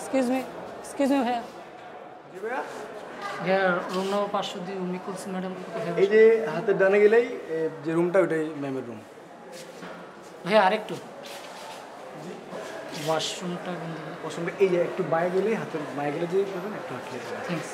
Excuse me ভাইয়া। জি ভাইয়া। ভাইয়া রুম নাম্বার 502 মিকুলস ম্যাডাম কোথায়? এই যে হাতের ডানে গেলেই যে রুমটা ওইটাই ম্যামের রুম। ভাইয়া আরেকটু ওয়াশরুমটা এই যে একটু বাইরে গেলেই হাতের বাইরে গেলে যে পাবেন একটু হাঁটলে। Thanks.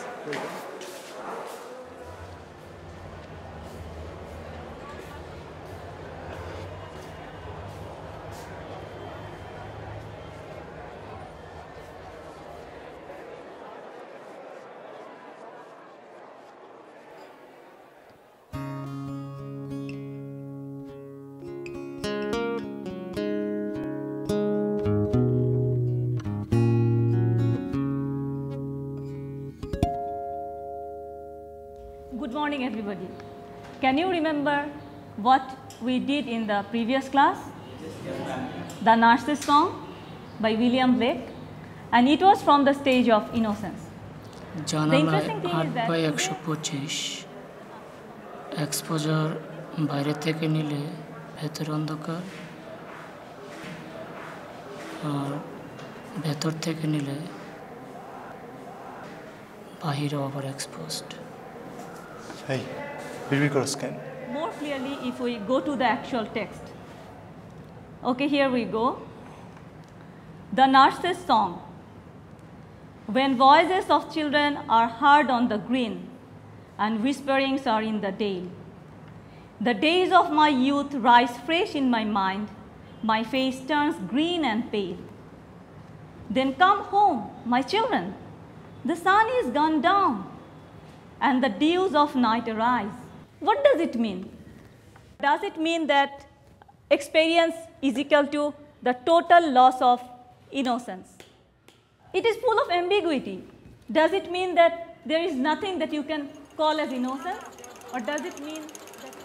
Good morning, everybody. Can you remember what we did in the previous class? The Nurse's Song by William Blake, and it was from the stage of innocence. The interesting thing is that 8/125 exposure বাইরে থেকে নিলে ভেতর অন্ধকার আর ভেতর থেকে নিলে বাহিরে আবার এক্সপোজড। Hey, বিড়বিড় করছ কেন? more clearly if we go to the actual text. Okay, here we go. The Nurse's Song. When voices of children are heard on the green and whisperings are in the dale, the days of my youth rise fresh in my mind, my face turns green and pale. Then come home, my children, the sun is gone down and the dews of night arise. What does it mean? Does it mean that experience is equal to the total loss of innocence? It is full of ambiguity. Does it mean that there is nothing that you can call as innocence? Or does it mean that...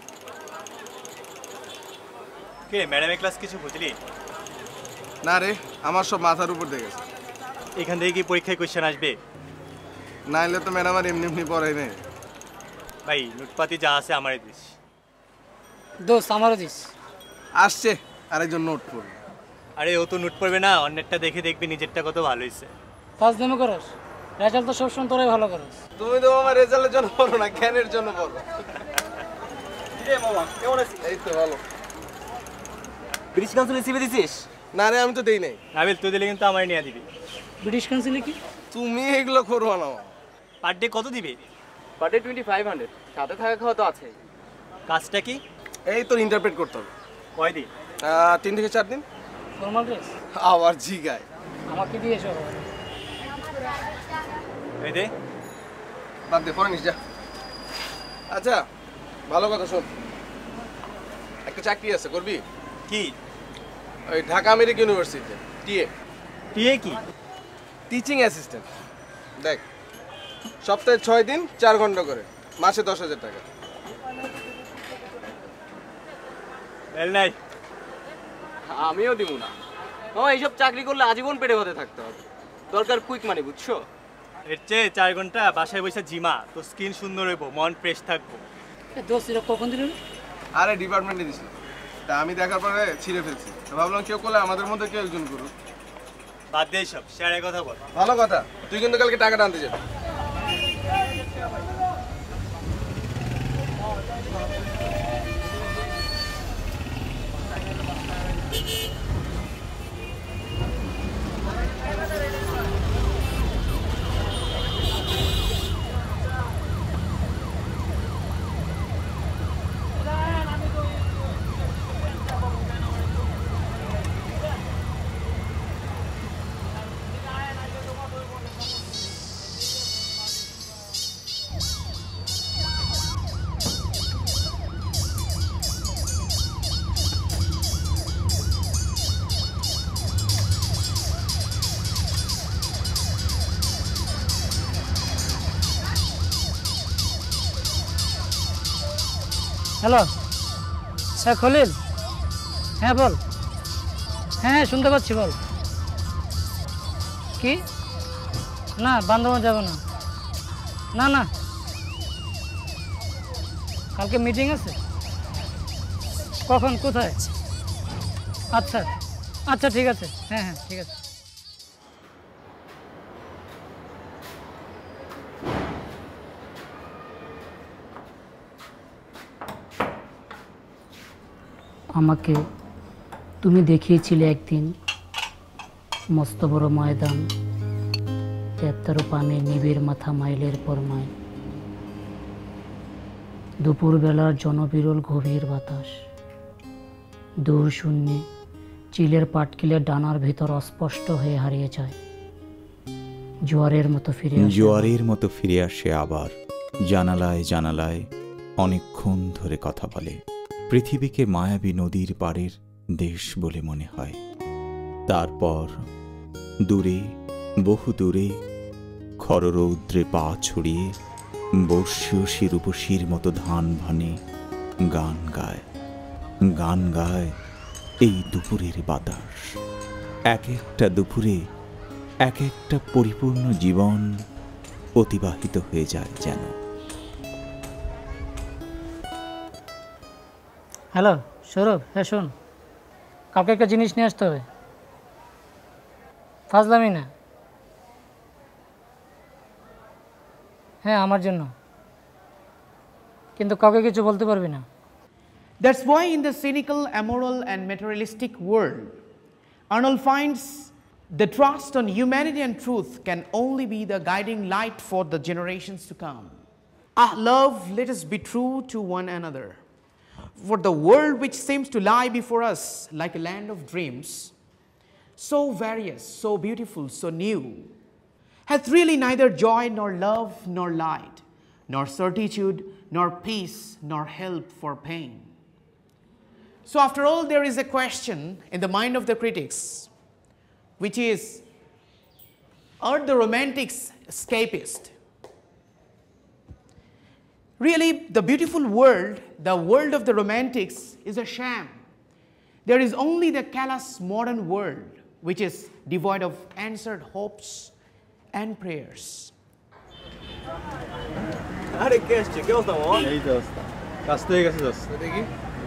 Okay, madam, class কিছু বুঝলি? না রে, আমার সব মাথার উপর দিয়ে গেছে। এখান থেকে কি পরীক্ষায় কোশ্চেন আসবে? না এলে তো ম্যাডাম আর এমনি পড়াই নাই। ভাই নোটপাতি যা আছে আমারই দিস। দোস্ত আমারও দিস। আসছে আরেকজন নোট পড়বে। আরে ও তো নোট পড়বে না, অন্যেরটা দেখে দেখবি নিজেরটা কত ভালো হয়েছে। ফার্স্ট ডেমো করস, রেজাল্ট তো সবসময় তোরাই ভালো করস। তুমি তো আমার রেজাল্টের জন্য পড়ো না, জ্ঞানের জন্য পড়ো। কিরে মামা কেমন আছিস? এই তো ভালো। ব্রিটিশ কাউন্সিল রিসিভে দিছিস? না রে আমি তো দেই নাই। নাবিল তুই দিলে কিন্তু আমায় নিয়ে দিবি। ব্রিটিশ কাউন্সিলে কি? তুমি এগুলো করবা না। পার ডে কত দিবে? পার ডে 2500, সাথে থাকা খাওয়া তো আছেই। কাজটা কি? এই তোর ইন্টারপ্রেট করতে হবে। কয়দিন? 3 থেকে 4 দিন। Formal dress? আবার জিগায়। আমাকে দিয়ে এসো। এই দে। বাদ দে, পরে নিস যা। আচ্ছা ভালো কথা শোন, একটা চাকরি আছে, করবি? কি? ওই ঢাকা আমেরিকান ইউনিভার্সিটিতে টিএ। টিএ কি? Teaching assistant. দেখ সপ্তাহে 6 দিন 4 ঘন্টা করে, মাসে 10,000 টাকা। বেল নাই। আমিও দিব না মামা, এইসব চাকরি করলে আজীবন পেটে ভাতে থাকতে হবে, দরকার কুইক মানি, বুঝছো? এর চেয়ে 4 ঘন্টা বাসায় বসে জিমা, তো স্কিন সুন্দর হইব, মন ফ্রেশ থাকবো। দোস্ত এটা কখন দিল? আরে ডিপার্টমেন্টে দিছিল, তা আমি দেখার পরে ছিঁড়ে ফেলছি। তো ভাবলাম কেউ করলে আমাদের মধ্যে কেউ একজন করুক। বাদ দে সব, শেয়ারের কথা বল। ভালো কথা, তুই কিন্তু কালকে টাকাটা আনতে যাবি। Hello sir Khalil. হ্যাঁ বল। হ্যাঁ শুনতে পাচ্ছি, বল। কি? না বান্দরবান যাব না। না না কালকে মিটিং আছে। কখন, কোথায়? আচ্ছা আচ্ছা ঠিক আছে। হ্যাঁ হ্যাঁ ঠিক আছে। আমাকে তুমি দেখিয়েছিলে একদিন মস্ত বড় ময়দান, তেত্তার পানে নিবিড় মাথা মাইলের পর মাইল, দুপুরবেলার জনবিরল গভীর বাতাস, দূর শূন্যে চিলের পাটকিলের ডানার ভিতর অস্পষ্ট হয়ে হারিয়ে যায়, জোয়ারের মতো ফিরে আসে আবার জানালায় জানালায় অনেকক্ষণ ধরে কথা বলে। পৃথিবীকে মায়াবী নদীর পাড়ের দেশ বলে মনে হয়। তারপর দূরে, বহু দূরে খররৌদ্রে পা ছড়িয়ে বর্ষীয় শিরূপসীর মতো ধান ভানে গান গায় এই দুপুরের বাতাস। এক একটা দুপুরে এক একটা পরিপূর্ণ জীবন অতিবাহিত হয়ে যায় যেন। হ্যালো সৌরভ, হ্যাঁ শোন, কাউকে একটা জিনিস নিয়ে আসতে হবে, ফাজলামি না। হ্যাঁ আমার জন্য, কিন্তু কাউকে কিছু বলতে পারবি না। That's why in the cynical, amoral and materialistic world, Arnold finds the trust on humanity and truth can only be the guiding light for the generations to come. Love, let us be true to one another. For the world which seems to lie before us like a land of dreams, so various, so beautiful, so new, hath really neither joy nor love nor light, nor certitude nor peace nor help for pain. So after all, there is a question in the mind of the critics, which is, are the romantics escapist? Really, the beautiful world, the world of the romantics, is a sham. There is only the callous modern world, which is devoid of answered hopes and prayers. আরে কে আসছে? কে অবস্থা মামা? এই তো অবস্থা, কাজ তো হয়ে গেছে দোস্ত। দেখি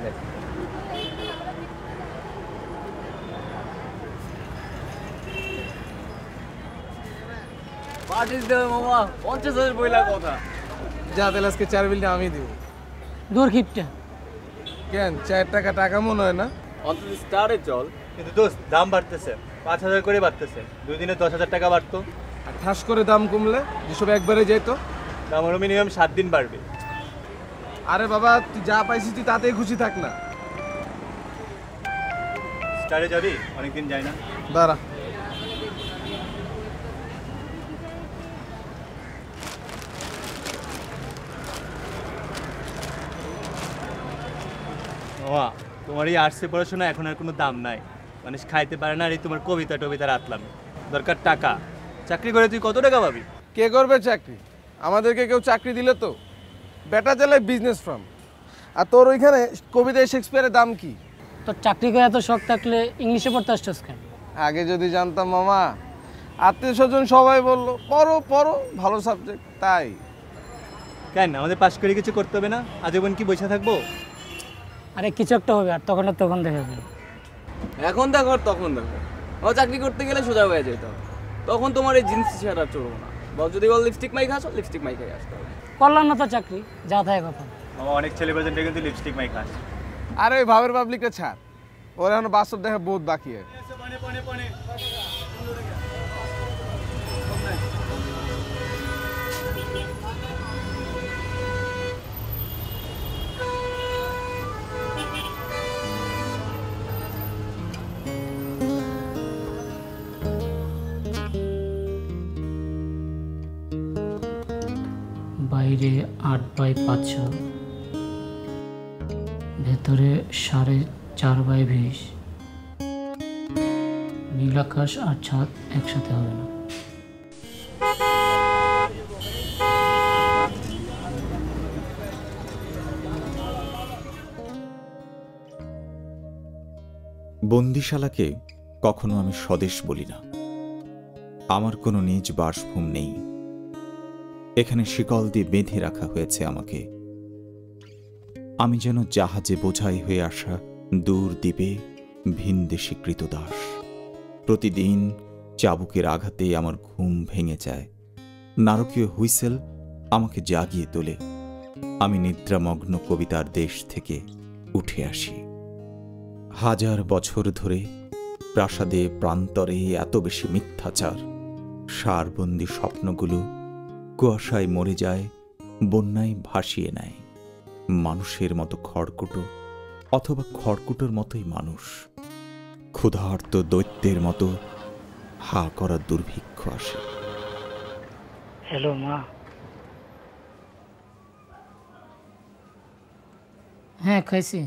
পার্টিস দেবে মামা, 50,000 বইলা কথা। যা তাহলে আজকে 4 বিলটা আমি দিব। দূর খিপটা, কেন 4 টাকা টাকা মনে হয় না? অন্তত স্টারে চল। কিন্তু দোস্ত দাম বাড়তেছে, 5,000 করে বাড়তেছে, 2 দিনে 10,000 টাকা বাড়তো। আর ঠাস করে দাম কমলে যেসব একবারে যেত, দাম আরো মিনিমাম 7 দিন বাড়বে। আরে বাবা তুই যা পাইছিস তুই তাতেই খুশি থাক না। স্টারে যাবি? অনেকদিন যাই না। দাঁড়া, মামা তোমার এই আর্টসে পড়াশোনা এখন আর কোনো দাম নাই, মানুষ খাইতে পারে না। আর এই তোমার কবিতা টবিতা রাতলাম, দরকার টাকা। চাকরি করে তুই কত টাকা পাবি? কে করবে চাকরি? আমাদেরকে কেউ চাকরি দিলে তো? বেটা চালায় বিজনেস ফার্ম, আর তোর ওইখানে কবিতায় শেক্সপিয়ারের দাম কি? তোর চাকরি করে এত শখ থাকলে ইংলিশে পড়তে আসছিস কেন? আগে যদি জানতাম মামা, আত্মীয় স্বজন সবাই বললো পড়ো পড়ো, ভালো সাবজেক্ট, তাই। কেন আমাদের পাশ করে কিছু করতে হবে না? আজীবন কি বসে থাকবো? আরে কিছু একটা হবে, আর তখন দেখা যাবে। এখন দেখো আর তখন দেখো, ও চাকরি করতে গেলে সোজা হয়ে যেত। তখন তোমার এই জিন্স ছাড়া চলবো না। বল যদি বল লিপস্টিক মাইক আসো, লিপস্টিক মাইক আসতে হবে। করলাম না তো চাকরি, যা থাকে কথা। মামা অনেক ছেলে প্রেজেন্টে কিন্তু লিপস্টিক মাই খাস। আরে ওই ভাবের পাবলিকটা ছাড়, ওর এখন বাস্তব দেখা বহুত বাকি আছে। বাইরে 8x500, ভেতরে 4.5x20। নীল আকাশ আর ছাদ একসাথে হবে না। বন্দিশালাকে কখনো আমি স্বদেশ বলি না। আমার কোনো নিজ বাসভূম নেই। এখানে শিকল দিয়ে বেঁধে রাখা হয়েছে আমাকে। আমি যেন জাহাজে বোঝাই হয়ে আসা দূর দ্বীপে ভিনদেশী কৃতদাস। প্রতিদিন চাবুকের আঘাতে আমার ঘুম ভেঙে যায়। নারকীয় হুইসেল আমাকে জাগিয়ে তোলে। আমি নিদ্রামগ্ন কবিতার দেশ থেকে উঠে আসি। হাজার বছর ধরে প্রাসাদে প্রান্তরে এত বেশি মিথ্যাচার, সারবন্দি স্বপ্নগুলো কুয়াশায় মরে যায়, বন্যায় ভাসিয়ে নেয়। মানুষের মতো খড়কুটো অথবা খড়কুটোর মতোই মানুষ, ক্ষুধার্ত দৈত্যের মতো হা করা দুর্ভিক্ষ আসে। হ্যালো মা। হ্যাঁ খাইছি,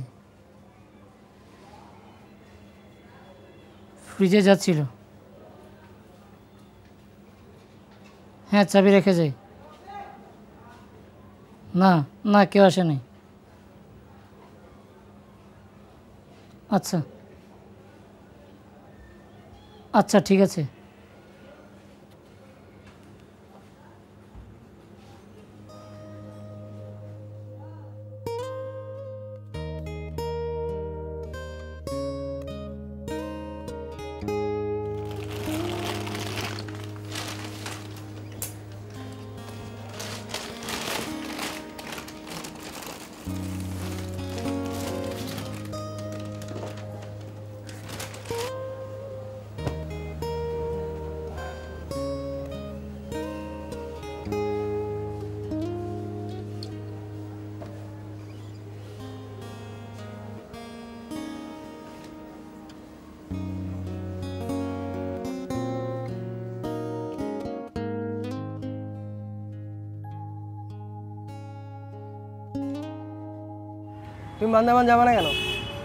ফ্রিজে যাচ্ছিল। হ্যাঁ চাবি রেখে যাই। না না কেউ আসেনি। আচ্ছা আচ্ছা ঠিক আছে। তুমি বান্দামান যাবে না কেন?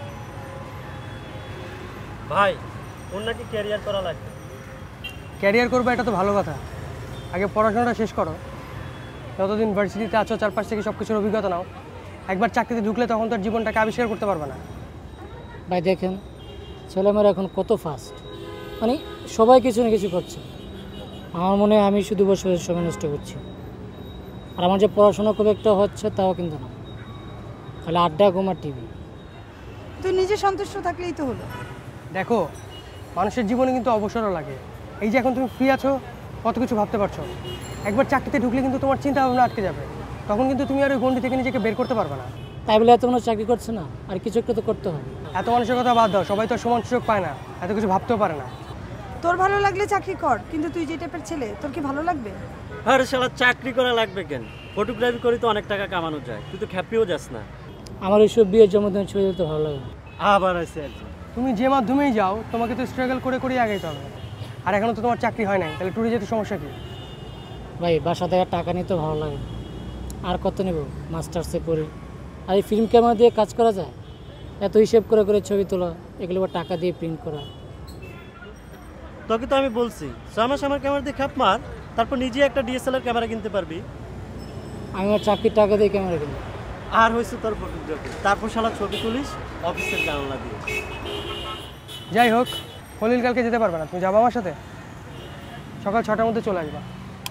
ভাই ওর নাকি ক্যারিয়ার করা লাগবে। ক্যারিয়ার করবে এটা তো ভালো কথা, আগে পড়াশোনাটা শেষ করো। যতদিন ভার্সিটিতে আছো চারপাশ থেকে সব কিছুর অভিজ্ঞতা নাও। একবার চাকরিতে ঢুকলে তখন তোর জীবনটাকে আবিষ্কার করতে পারবে না। ভাই দেখেন ছেলেমেয়েরা এখন কত ফাস্ট, মানে সবাই কিছু না কিছু করছে। আমার মনে হয় আমি শুধু বসে বসে সময় নষ্ট করছি। আর আমার যে পড়াশোনা খুব একটা হচ্ছে তাও কিন্তু না, খালি আড্ডা ঘুমার টিভি। তুই নিজে সন্তুষ্ট থাকলেই তো হলো। দেখো মানুষের জীবনে কিন্তু অবসরও লাগে। এই যে এখন তুমি ফ্রি আছো, কত কিছু ভাবতে পারছো। একবার চাকরিতে ঢুকলে কিন্তু তোমার চিন্তা ভাবনা আটকে যাবে, তখন কিন্তু তুমি আর ওই গণ্ডি থেকে নিজেকে বের করতে পারবে না। তাই বলে এত মানুষ চাকরি করছে না, আর কিছু একটা তো করতে হয়। এত মানুষের কথা বাদ দাও, সবাই তো সমান সুযোগ পায় না, এত কিছু ভাবতেও পারে না। তোর ভালো লাগলে চাকরি কর, কিন্তু তুই যে টাইপের ছেলে তোর কি ভালো লাগবে? আরে শালা চাকরি করা লাগবে কেন? ফটোগ্রাফি করে তো অনেক টাকা কামানো যায়, তুই তো খ্যাপিও যাস না। আমার এইসব বিয়ের জন্মদিন ছবি দিতে ভালো লাগে। আবার আছে একজন। তুমি যে মাধ্যমেই যাও তোমাকে তো স্ট্রাগল করে করেই আগাইতে হবে। আর এখনো তো তোমার চাকরি হয় নাই, তাহলে ট্যুরে যেতে সমস্যা কি? ভাই বাসা থেকে টাকা নিতে ভালো লাগে, আর কত নেব? মাস্টার্সে পড়ি, আর এই ফিল্ম ক্যামেরা দিয়ে কাজ করা যায়। এত হিসেব করে করে ছবি তোলা, এগুলো টাকা দিয়ে প্রিন্ট করা। তোকে তো আমি বলছি 6 মাস আমার ক্যামেরা দিয়ে খাপ মার, তারপর নিজে একটা ডিএসএলআর ক্যামেরা কিনতে পারবি। আমি আমার চাকরির টাকা দিয়ে ক্যামেরা কিনি। আর হয়েছে তোর ফটোগ্রাফি, তারপর শালা ছবি তুলিস অফিসের জানালা দিয়ে। যাই হোক, খলিল কালকে যেতে পারবে না, তুমি যাবো আমার সাথে? সকাল 6টার মধ্যে চলে আসবা।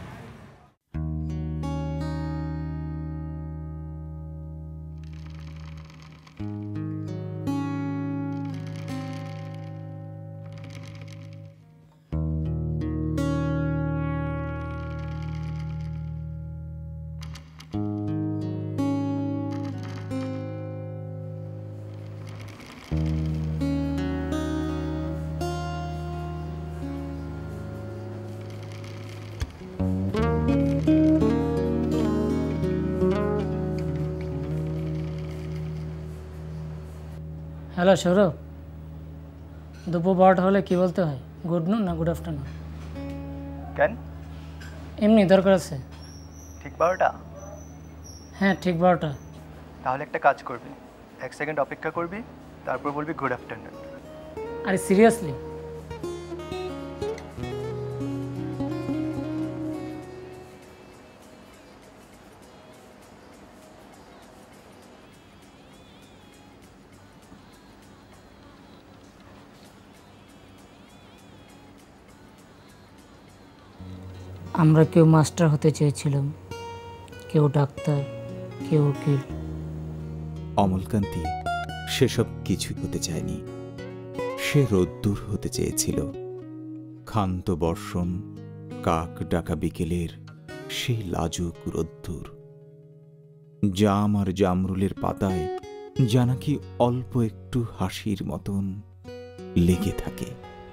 হ্যালো সৌরভ, দুপুর 12টা হলে কি বলতে হয়? গুড নুন না গুড আফটারনুন? কেন? এমনি দরকার আছে। ঠিক 12টা? হ্যাঁ ঠিক 12টা। তাহলে একটা কাজ করবি, 1 সেকেন্ড অপেক্ষা করবি, তারপর বলবি গুড আফটারনুন। আরে সিরিয়াসলি? আমরা কেউ মাস্টার হতে চেয়েছিলাম, কেউ ডাক্তার, কেউ উকিল। অমলকান্তি সেসব কিছুই হতে চায়নি। সে রোদ্দুর হতে চেয়েছিল, ক্ষান্ত বর্ষণ, কাক ডাকা বিকেলের সেই লাজুক রোদ্দুর। জাম আর জামরুলের পাতায় যা নাকি অল্প একটু হাসির মতন লেগে থাকে।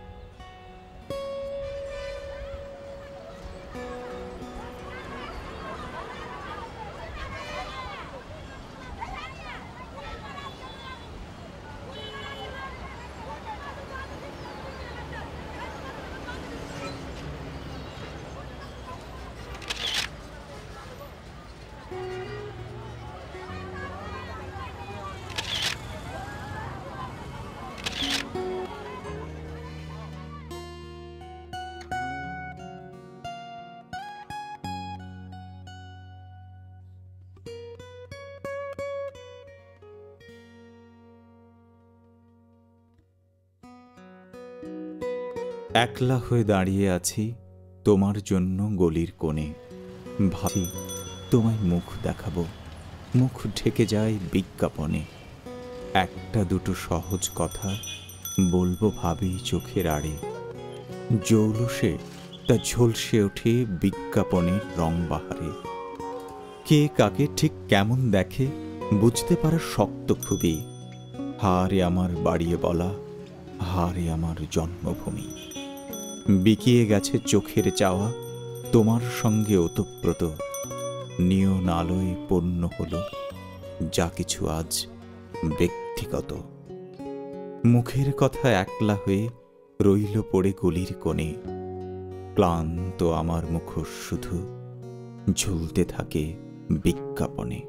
একলা হয়ে দাঁড়িয়ে আছি তোমার জন্য গলির কোণে, ভাবি তোমায় মুখ দেখাবো, মুখ ঢেকে যায় বিজ্ঞাপনে। একটা দুটো সহজ কথা বলবো ভাবি চোখের আড়ে, জৌলসে তা ঝলসে ওঠে বিজ্ঞাপনের রং বাহারে। কে কাকে ঠিক কেমন দেখে বুঝতে পারা শক্ত খুবই, হারে আমার বাড়িয়ে বলা, হারে আমার জন্মভূমি। বিকিয়ে গেছে চোখের চাওয়া তোমার সঙ্গে ওতপ্রোত, নিয়ন আলোয় পূর্ণ হলো যা কিছু আজ ব্যক্তিগত। মুখের কথা একলা হয়ে রইল পড়ে গলির কোণে, ক্লান্ত আমার মুখোশ শুধু ঝুলতে থাকে বিজ্ঞাপনে।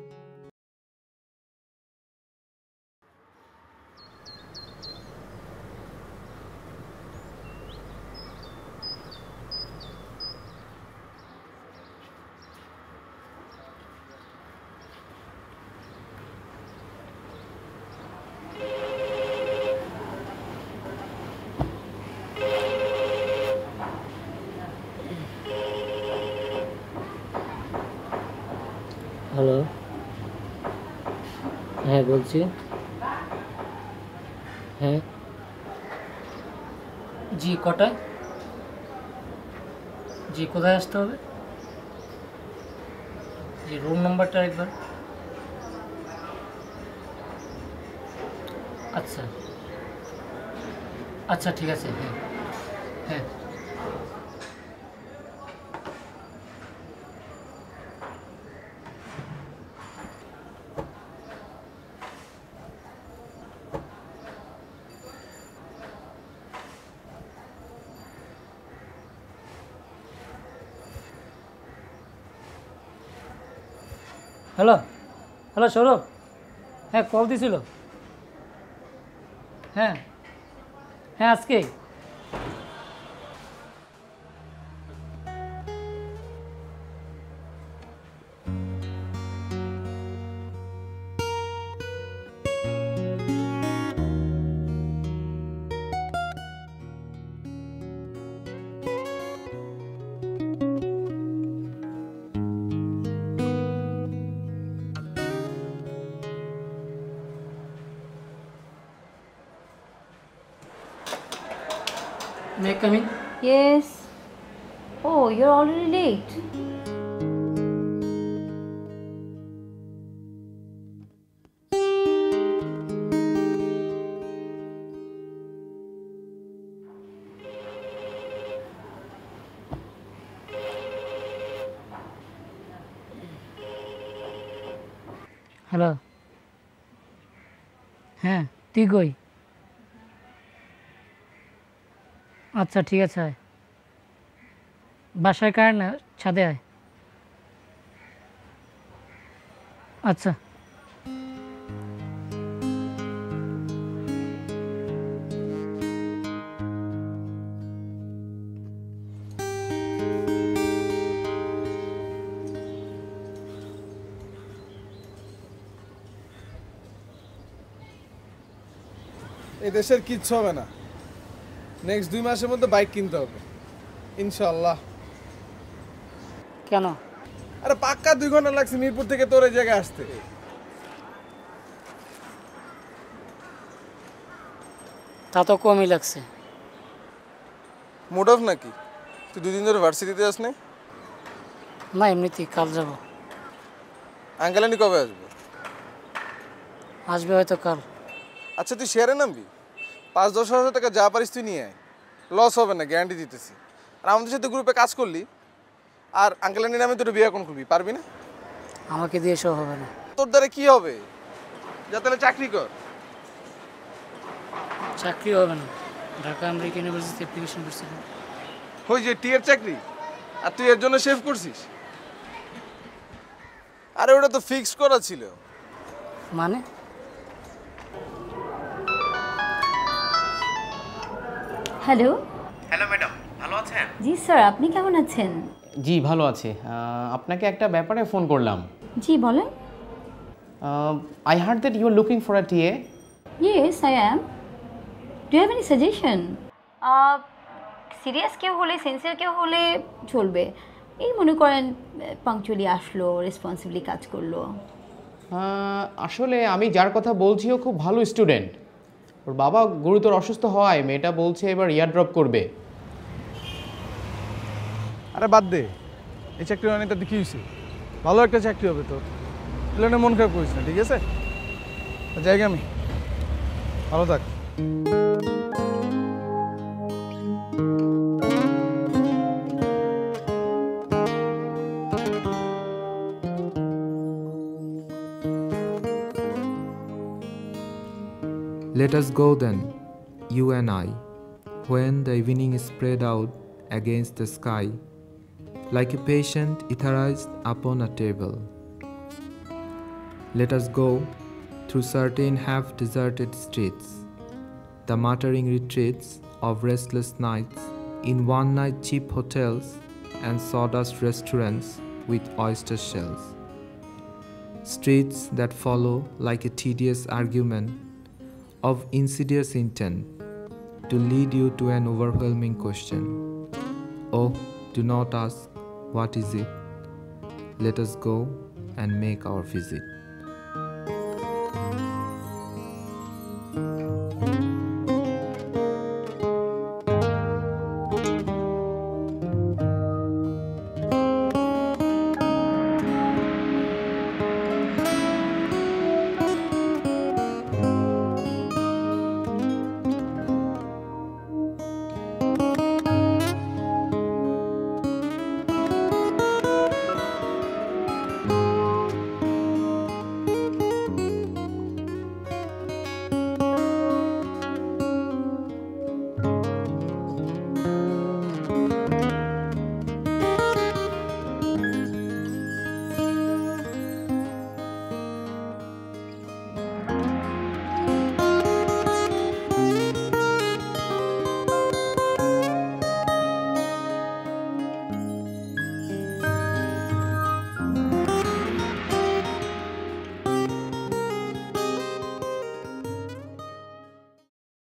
হ্যালো, হ্যাঁ বলছি। হ্যাঁ জি, কটায়? জি, কোথায় আসতে হবে? জি, রুম নাম্বারটা একবার। আচ্ছা আচ্ছা, ঠিক আছে। হ্যাঁ হ্যাঁ। হ্যালো হ্যালো সৌরভ, হ্যাঁ কল দিছিল। হ্যাঁ হ্যাঁ আজকেই। May I come in? Yes. Oh, you're already late. Hello, হ্যাঁ তুই কই? আচ্ছা ঠিক আছে, আয়। বাসায় কার না, ছাদে আয়। আচ্ছা। এই দেশের কিচ্ছু হবে না, নেক্সট 2 মাসের মধ্যে বাইক কিনতে হবে ইনশাআল্লাহ। কেন? আরে পাক্কা 2 ঘন্টা লাগছে মিরপুর থেকে তোর এই জায়গায় আসতে। তা তো কমই লাগছে। মুড অফ নাকি? তুই 2 দিন ধরে ভার্সিটিতে আস নাই? না এমনিতেই, কাল যাব। আঙ্কেল আন্টি কবে আসবে? আসবে হয়তো কাল। আচ্ছা তুই শেয়ারে নামবি? 5-10 হাজার টাকা যা পারিস তুই নিয়ে আয়, লস হবে না, গ্যারান্টি দিতেছি। আর আমাদের সাথে গ্রুপে কাজ করলি, আর আঙ্কেল আন্টির নামে তোর বিয়ে এখন করবি, পারবি না? আমাকে দিয়ে সব হবে না। তোর দ্বারা কি হবে? যা তাহলে চাকরি কর। চাকরি হবে না, ঢাকা আমেরিকান ইউনিভার্সিটি অ্যাপ্লিকেশন করছিলাম। ওই যে টিয়ের চাকরি, আর তুই এর জন্য সেভ করছিস? আরে ওটা তো ফিক্স করা ছিল। মানে? হ্যালো। হ্যালো ম্যাডাম, ভালো আছেন? জি স্যার, আপনি কেমন আছেন? জি ভালো আছি। আপনাকে একটা ব্যাপারে ফোন করলাম। জি বলেন। I heard that you are looking for a TA. Yes I am. Do have any suggestion? Serious কেউ হলে, সিনসিয়ার কেউ হলে চলবে। এই মনে করেন পাংচুয়ালি আসলো, রেসপন্সিবলি কাজ করলো। আসলে আমি যার কথা বলছি ও খুব ভালো স্টুডেন্ট। ওর বাবা গুরুতর অসুস্থ হওয়ায় মেয়েটা বলছে এবার ইয়ার ড্রপ করবে। আরে বাদ দে, এই চাকরি অনেকটা কি হয়েছে, ভালো একটা চাকরি হবে তোর, প্লেনে মন খারাপ করিস না, ঠিক আছে? জায়গা আমি ভালো থাক। Let us go then, you and I, when the evening is spread out against the sky, like a patient etherized upon a table. Let us go through certain half-deserted streets, the muttering retreats of restless nights, in one-night cheap hotels and sawdust restaurants with oyster shells. Streets that follow like a tedious argument of insidious intent to lead you to an overwhelming question. Oh, do not ask, what is it? Let us go and make our visit.